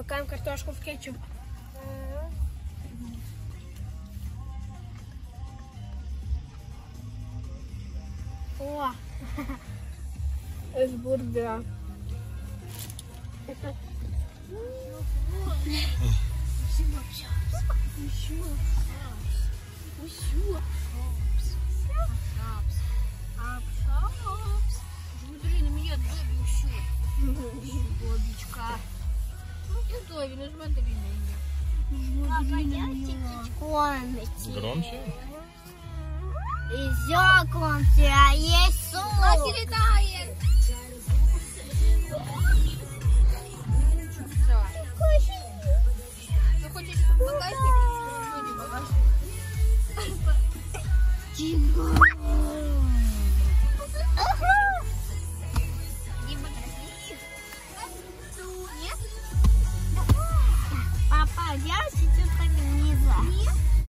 Макаем картошку в кетчуп. О! Из бургера. Смотри, на меня Добби еще. Добичка. Ну, Добби, ну смотри на меня. Смотри на меня. Кормите. Громче? Знакомься, а есть суп. Настя летает. Ты хочешь, чтобы багажник? Папа, я сейчас так нельзя.